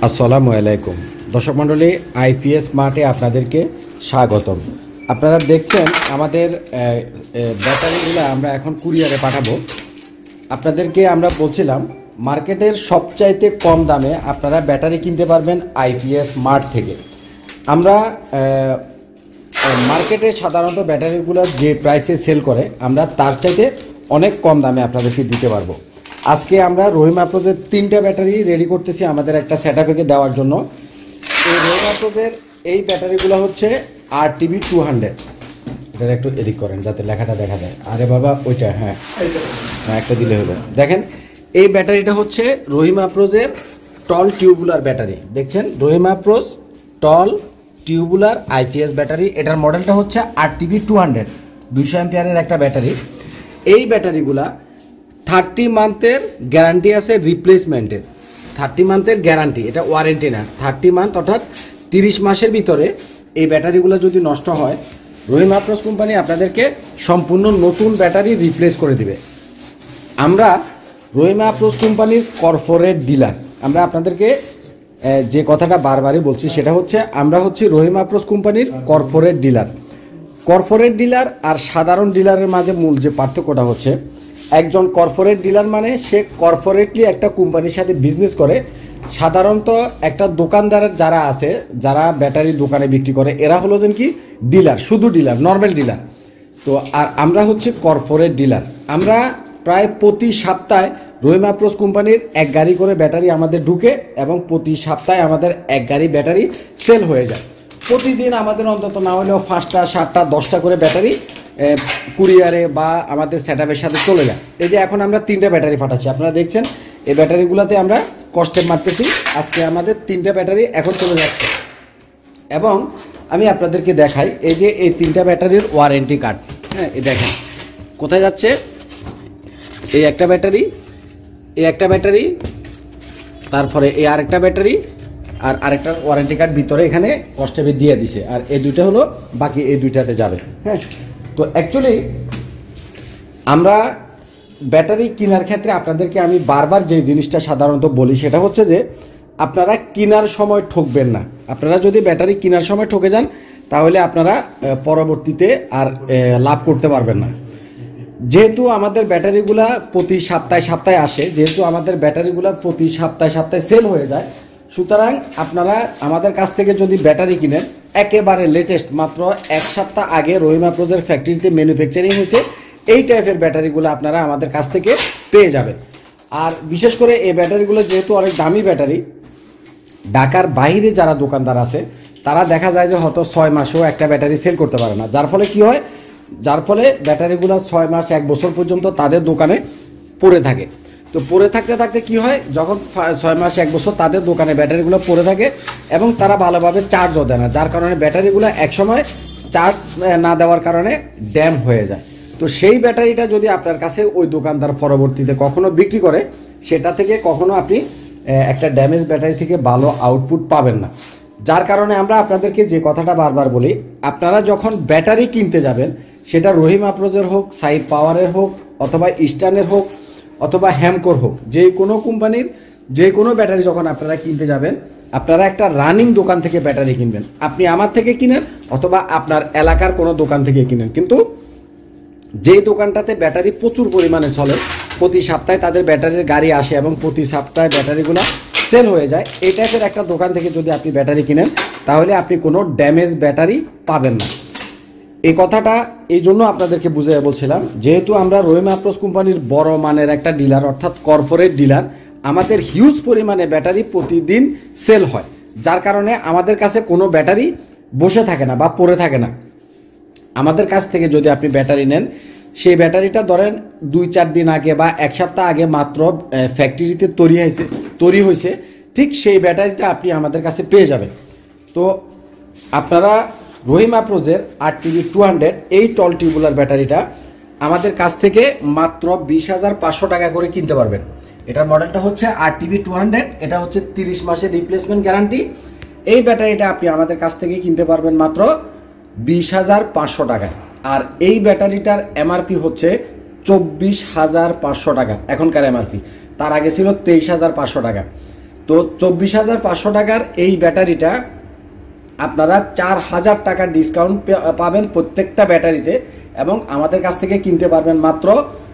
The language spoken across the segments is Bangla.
আসসালামু আলাইকুম দর্শক মণ্ডলী, আইপিএস মার্টে আপনাদেরকে স্বাগতম। আপনারা দেখছেন আমাদের ব্যাটারিগুলো আমরা এখন কুরিয়ারে পাঠাবো। আপনাদেরকে আমরা বলছিলাম মার্কেটের সবচাইতে কম দামে আপনারা ব্যাটারি কিনতে পারবেন আইপিএস মার্ট থেকে। আমরা মার্কেটে সাধারণত ব্যাটারিগুলো যে প্রাইসে সেল করে আমরা তার চাইতে অনেক কম দামে আপনাদেরকে দিতে পারবো। আজকে আমরা রহিম আপ্রোজের 3টা ব্যাটারি রেডি করতেছি আমাদের একটা সেটআপে দেওয়ার জন্য। এই রহিম আপ্রোজের এই ব্যাটারিগুলো হচ্ছে RTV 200। এটা একটু এডিট করেন যাতে লেখাটা দেখা যায়। আরে বাবা ওইটা হ্যাঁ একটা দিলে হলো। দেখেন এই ব্যাটারিটা হচ্ছে রহিম আপ্রোজের টল টিউবুলার ব্যাটারি। দেখছেন Rahimafrooz tall tubular IPS battery. এটার মডেলটা হচ্ছে RTV 200, 200 অ্যাম্পিয়ারের একটা ব্যাটারি। এই ব্যাটারিগুলা 30 মান্থের গ্যারান্টি আছে রিপ্লেসমেন্টের। 30 মান্থের গ্যারান্টি, এটা ওয়ারেন্টি না। 30 মান্থ অর্থাৎ 30 মাসের ভিতরে এই ব্যাটারিগুলো যদি নষ্ট হয় রহিম আপ্রোজ কোম্পানি আপনাদেরকে সম্পূর্ণ নতুন ব্যাটারি রিপ্লেস করে দিবে। আমরা রহিম আপ্রোজ কোম্পানির কর্পোরেট ডিলার। আমরা আপনাদেরকে যে কথাটা বারবারই বলছি সেটা হচ্ছে আমরা হচ্ছি রহিম আপ্রোজ কোম্পানির কর্পোরেট ডিলার। কর্পোরেট ডিলার আর সাধারণ ডিলারের মাঝে মূল যে পার্থক্যটা হচ্ছে, একজন কর্পোরেট ডিলার মানে সে কর্পোরেটলি একটা কোম্পানির সাথে বিজনেস করে। সাধারণত একটা দোকানদার যারা আছে, যারা ব্যাটারি দোকানে বিক্রি করে, এরা হলো যেন কি ডিলার, শুধু ডিলার, নর্মাল ডিলার। তো আর আমরা হচ্ছে কর্পোরেট ডিলার। আমরা প্রায় প্রতি সপ্তাহে রহিম আপ্রোজ কোম্পানির এক গাড়ি করে ব্যাটারি আমাদের ঢুকে এবং প্রতি সপ্তাহে আমাদের এক গাড়ি ব্যাটারি সেল হয়ে যায়। প্রতিদিন আমাদের অন্তত না হলেও 5টা 7টা 10টা করে ব্যাটারি কুরিয়ারে বা আমাদের সেটআপের সাথে চলে যায়। এই যে এখন আমরা 3টা ব্যাটারি পাঠাচ্ছি, আপনারা দেখছেন এই ব্যাটারিগুলোতে আমরা কস্টেপ মারতেছি। আজকে আমাদের 3টা ব্যাটারি এখন চলে যাচ্ছে এবং আমি আপনাদেরকে দেখাই এই যে এই 3টা ব্যাটারির ওয়ারেন্টি কার্ড। হ্যাঁ, এই দেখেন কোথায় যাচ্ছে। এই একটা ব্যাটারি, এই একটা ব্যাটারি, তারপরে এই আরেকটা ব্যাটারি আর আরেকটা ওয়ারেন্টি কার্ড ভিতরে এখানে কস্টেপে দিয়ে দিছে। আর এই দুইটা হলো বাকি, এই দুইটাতে যাবে। হ্যাঁ, তো অ্যাকচুয়ালি আমরা ব্যাটারি কেনার ক্ষেত্রে আপনাদেরকে আমি বারবার যে জিনিসটা সাধারণত বলি সেটা হচ্ছে যে আপনারা কেনার সময় ঠকবেন না। আপনারা যদি ব্যাটারি কেনার সময় ঠকে যান তাহলে আপনারা পরবর্তীতে আর লাভ করতে পারবেন না। যেহেতু আমাদের ব্যাটারিগুলা প্রতি সপ্তাহে সপ্তাহে আসে, যেহেতু আমাদের ব্যাটারিগুলা প্রতি সপ্তাহে সপ্তাহে সেল হয়ে যায়, সুতরাং আপনারা আমাদের কাছ থেকে যদি ব্যাটারি কিনেন একেবারে লেটেস্ট, মাত্র 1 সপ্তাহ আগে রহিম আপ্রোজের ফ্যাক্টরিতে ম্যানুফ্যাকচারিং হয়েছে, এই টাইপের ব্যাটারিগুলো আপনারা আমাদের কাছ থেকে পেয়ে যাবেন। আর বিশেষ করে এই ব্যাটারিগুলো যেহেতু অনেক দামি ব্যাটারি, ঢাকার বাইরে যারা দোকানদার আছে তারা দেখা যায় যে হয়তো 6 মাসেও একটা ব্যাটারি সেল করতে পারে না। যার ফলে কি হয়, যার ফলে ব্যাটারিগুলো 6 মাস 1 বছর পর্যন্ত তাদের দোকানে পড়ে থাকে। তো পড়ে থাকতে থাকতে কি হয়, যখন 6 মাস 1 বছর তাদের দোকানে ব্যাটারিগুলো পড়ে থাকে এবং তারা ভালোভাবে চার্জও দেয় না, যার কারণে ব্যাটারিগুলো একসময় চার্জ না দেওয়ার কারণে ড্যাম হয়ে যায়। তো সেই ব্যাটারিটা যদি আপনার কাছে ওই দোকানদার পরবর্তীতে কখনো বিক্রি করে, সেটা থেকে কখনো আপনি একটা ড্যামেজ ব্যাটারি থেকে ভালো আউটপুট পাবেন না। যার কারণে আমরা আপনাদেরকে যে কথাটা বারবার বলি, আপনারা যখন ব্যাটারি কিনতে যাবেন, সেটা রহিম আপ্রোজের হোক, সাইড পাওয়ারের হোক, অথবা ইস্টার্নের হোক, অথবা হ্যামকোর হোক, যে কোনো কোম্পানির যে কোনো ব্যাটারি যখন আপনারা কিনতে যাবেন, আপনারা একটা রানিং দোকান থেকে ব্যাটারি কিনবেন। আপনি আমার থেকে কিনেন অথবা আপনার এলাকার কোনো দোকান থেকে কিনেন, কিন্তু যেই দোকানটাতে ব্যাটারি প্রচুর পরিমাণে চলে, প্রতি সপ্তাহে তাদের ব্যাটারির গাড়ি আসে এবং প্রতি সপ্তাহে ব্যাটারিগুলো সেল হয়ে যায়, এই টাইপের একটা দোকান থেকে যদি আপনি ব্যাটারি কিনেন তাহলে আপনি কোনো ড্যামেজ ব্যাটারি পাবেন না। এই কথাটা এই জন্য আপনাদেরকে বুঝিয়ে বলছিলাম, যেহেতু আমরা রহিম আপ্রোজ কোম্পানির বড় মানের একটা ডিলার অর্থাৎ কর্পোরেট ডিলার, আমাদের হিউজ পরিমাণে ব্যাটারি প্রতিদিন সেল হয়, যার কারণে আমাদের কাছে কোনো ব্যাটারি বসে থাকে না বা পড়ে থাকে না। আমাদের কাছ থেকে যদি আপনি ব্যাটারি নেন, সেই ব্যাটারিটা ধরেন 2-4 দিন আগে বা 1 সপ্তাহ আগে মাত্র ফ্যাক্টরিতে তৈরি হয়েছে, ঠিক সেই ব্যাটারিটা আপনি আমাদের কাছে পেয়ে যাবেন। তো আপনারা রহিম আপ্রোজের RTV 200 এই টল টিউবুলার ব্যাটারিটা আমাদের কাছ থেকে মাত্র 20,500 টাকা করে কিনতে পারবেন। এটার মডেলটা হচ্ছে RTV 200, এটা হচ্ছে 30 মাসের রিপ্লেসমেন্ট গ্যারান্টি। এই ব্যাটারিটা আপনি আমাদের কাছ থেকে কিনতে পারবেন মাত্র 20,500 টাকায়। আর এই ব্যাটারিটার এমআরপি হচ্ছে 24,500 টাকা এখনকার এমআরপি, তার আগে ছিল 23,500 টাকা। তো তো 24,500 টাকার এই ব্যাটারিটা আপনারা 4,000 টাকা ডিসকাউন্ট পাবেন প্রত্যেকটা ব্যাটারিতে, এবং আমাদের কাছ থেকে কিনতে পারবেন মাত্র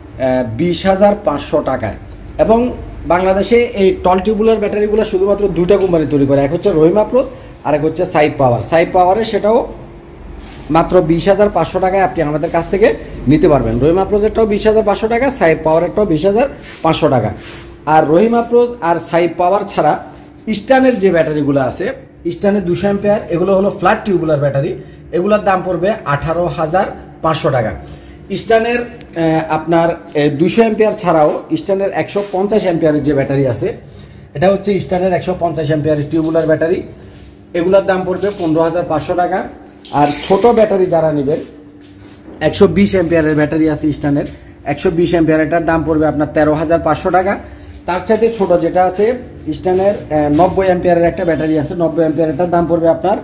20,500 টাকায়। এবং বাংলাদেশে এই টল টিউবুলার ব্যাটারিগুলো শুধুমাত্র দুটা কোম্পানি তৈরি করে, এক হচ্ছে রহিমা প্রোজ আর এক হচ্ছে সাইপ পাওয়ার। সাইপ পাওয়ারে সেটাও মাত্র 20,500 টাকায় আপনি আমাদের কাছ থেকে নিতে পারবেন। রহিমা প্রোজেরটাও 20,500 টাকা, সাইপ পাওয়ারেরটাও 20,500 টাকা। আর রহিমা প্রোজ আর সাইপ পাওয়ার ছাড়া ইস্টার্নের যে ব্যাটারিগুলো আছে, ইস্টার্নের 200 অ্যাম্পিয়ার, এগুলো হলো ফ্ল্যাট টিউবুলার ব্যাটারি, এগুলোর দাম পড়বে 18,500 টাকা। ইস্টার্নের আপনার 200 অ্যাম্পিয়ার ছাড়াও ইস্টার্নের 150 অ্যাম্পিয়ারের যে ব্যাটারি আছে, এটা হচ্ছে ইস্টার্নের 150 অ্যাম্পিয়ারের টিউবুলার ব্যাটারি, এগুলোর দাম পড়বে 15,500 টাকা। আর ছোট ব্যাটারি যারা নেবেন, 120 অ্যাম্পিয়ারের ব্যাটারি আছে ইস্টার্নের, 120 অ্যাম্পিয়ারেরটার দাম পড়বে আপনার 13,500 টাকা। তার সাথে ছোট যেটা আছে ইস্টার্নের 90 অ্যাম্পিয়ারের একটা ব্যাটারি আছে, 90 অ্যাম্পিয়ারেরটার দাম পড়বে আপনার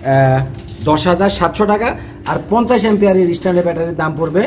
10,700 টাকা। আর 50 অ্যাম্পিয়ারের ইস্টার্নের ব্যাটারির দাম পড়বে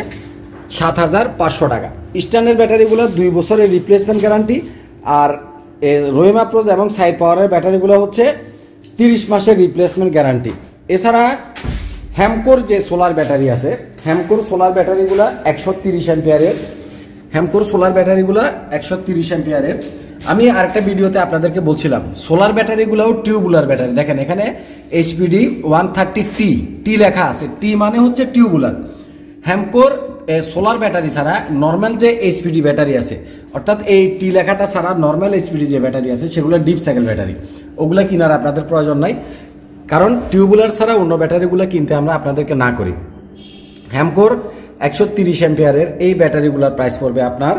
7,500 টাকা। ইস্টার্নের ব্যাটারিগুলো 2 বছরের রিপ্লেসমেন্ট গ্যারান্টি, আর রহিমা প্রোজ এবং সাইপ পাওয়ারের ব্যাটারিগুলো হচ্ছে 30 মাসের রিপ্লেসমেন্ট গ্যারান্টি। এছাড়া হ্যামকোর যে সোলার ব্যাটারি আছে, হ্যামকোর সোলার ব্যাটারিগুলো 130 অ্যাম্পিয়ারের, হ্যামকোর সোলার ব্যাটারিগুলো 130 অ্যাম্পিয়ারের। আমি আরেকটা ভিডিওতে আপনাদেরকে বলছিলাম সোলার ব্যাটারিগুলোও টিউবুলার ব্যাটারি। দেখেন এখানে HPD 130T টি লেখা আছে, টি মানে হচ্ছে টিউবুলার। হ্যামকোর সোলার ব্যাটারি ছাড়া নর্মাল যে HPD ব্যাটারি আছে, অর্থাৎ এই টি লেখাটা ছাড়া নর্মাল HPD যে ব্যাটারি আছে সেগুলো ডিপ সাইকেল ব্যাটারি, ওগুলো কেনার আপনাদের প্রয়োজন নাই, কারণ টিউবুলার ছাড়া অন্য ব্যাটারিগুলো কিনতে আমরা আপনাদেরকে না করি। হ্যামকোর 130 অ্যাম্পিয়ারের এই ব্যাটারিগুলোর প্রাইস পড়বে আপনার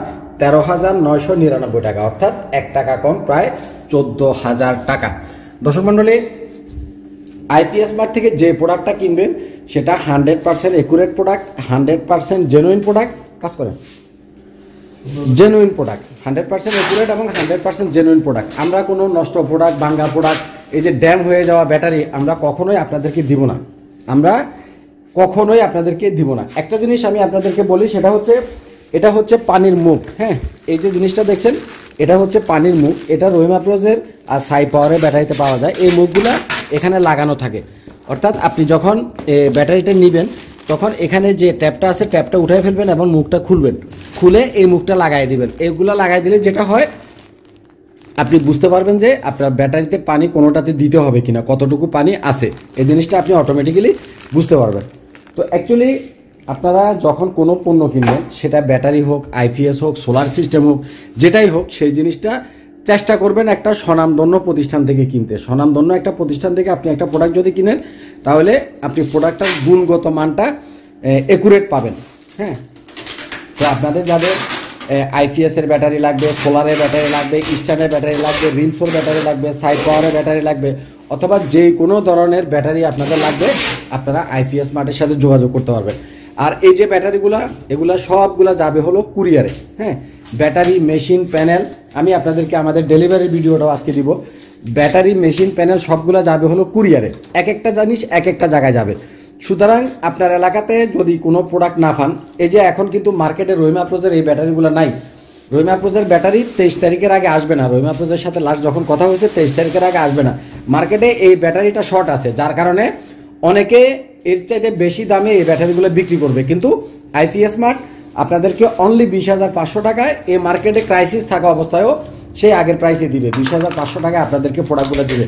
13,999 টাকা, অর্থাৎ 1 টাকা কম, প্রায় 14,000 টাকা। দর্শক মণ্ডলী, আইপিএস মার্ট থেকে যে প্রোডাক্টটা কিনবেন সেটা 100% একুরেট প্রোডাক্ট, 100% জেনুইন প্রোডাক্ট, কাজ করেন জেনুইন প্রোডাক্ট, 100% একুরেট এবং 100% জেনুইন প্রোডাক্ট। আমরা কোনো নষ্ট প্রোডাক্ট, ভাঙ্গা প্রোডাক্ট, এই যে ড্যাম হয়ে যাওয়া ব্যাটারি আমরা কখনোই আপনাদেরকে দিব না, আমরা কখনোই আপনাদেরকে দিব না। একটা জিনিস আমি আপনাদেরকে বলি, সেটা হচ্ছে এটা হচ্ছে পানির মুখ। হ্যাঁ, এই যে জিনিসটা দেখছেন এটা হচ্ছে পানির মুখ, এটা রহিমা প্রোজের আর সাইপ পাওয়ারের ব্যাটারিতে পাওয়া যায়। এই মুখগুলা এখানে লাগানো থাকে, অর্থাৎ আপনি যখন ব্যাটারিটা নেবেন তখন এখানে যে ট্যাপটা আছে ট্যাপটা উঠাই ফেলবেন এবং মুখটা খুলবেন, খুলে এই মুখটা লাগাই দিবেন। এইগুলো লাগাই দিলে যেটা হয় আপনি বুঝতে পারবেন যে আপনার ব্যাটারিতে পানি কোনোটাতে দিতে হবে কিনা, কতটুকু পানি আছে, এই জিনিসটা আপনি অটোমেটিক্যালি বুঝতে পারবেন। তো অ্যাকচুয়ালি আপনারা যখন কোনো পণ্য কিনবেন, সেটা ব্যাটারি হোক, আইপিএস হোক, সোলার সিস্টেম হোক, যেটাই হোক, সেই জিনিসটা চেষ্টা করবেন একটা স্বনামধন্য প্রতিষ্ঠান থেকে কিনতে। স্বনামধন্য একটা প্রতিষ্ঠান থেকে আপনি একটা প্রোডাক্ট যদি কিনেন, তাহলে আপনি প্রোডাক্টটার গুণগত মানটা একুরেট পাবেন। হ্যাঁ, তো আপনাদের যাদের আইপিএসের ব্যাটারি লাগবে, সোলারের ব্যাটারি লাগবে, ইস্টার্নের ব্যাটারি লাগবে, রিনফোর ব্যাটারি লাগবে, সাইড পাওয়ারের ব্যাটারি লাগবে, অথবা যে কোনো ধরনের ব্যাটারি আপনাদের লাগবে, আপনারা আইপিএস মার্টের সাথে যোগাযোগ করতে পারবেন। আর এই যে ব্যাটারিগুলা, এগুলা সবগুলা যাবে হলো কুরিয়ারে। হ্যাঁ, ব্যাটারি, মেশিন, প্যানেল, আমি আপনাদেরকে আমাদের ডেলিভারি ভিডিওটাও আজকে দিব। ব্যাটারি, মেশিন, প্যানেল সবগুলা যাবে হলো কুরিয়ারে, এক একটা জিনিস এক একটা জায়গায় যাবে। সুতরাং আপনার এলাকাতে যদি কোনো প্রোডাক্ট না পান, এই যে এখন কিন্তু মার্কেটে রহিমা প্রোজের এই ব্যাটারিগুলো নাই, রহিমা প্রোজের ব্যাটারি 23 তারিখের আগে আসবে না। রহিমা প্রোজের সাথে লাস্ট যখন কথা হয়েছে 23 তারিখের আগে আসবে না। মার্কেটে এই ব্যাটারিটা শর্ট আছে, যার কারণে অনেকে এর চাইতে বেশি দামে এই ব্যাটারিগুলো বিক্রি করবে, কিন্তু আইপিএস মার্ট আপনাদেরকে অনলি 20,500 টাকায় এই মার্কেটে ক্রাইসিস থাকা অবস্থায়ও সেই আগের প্রাইসে দিবে, 20,500 টাকায় আপনাদেরকে প্রোডাক্টগুলো দিবে।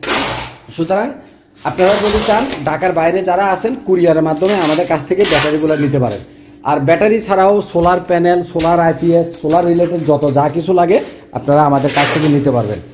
সুতরাং আপনারা যদি চান, ঢাকার বাইরে যারা আছেন, কুরিয়ারের মাধ্যমে আমাদের কাছ থেকে ব্যাটারিগুলো নিতে পারেন। আর ব্যাটারি ছাড়াও solar panel, solar IPS, solar related যত যা কিছু লাগে আপনারা আমাদের কাছ থেকে নিতে পারবেন।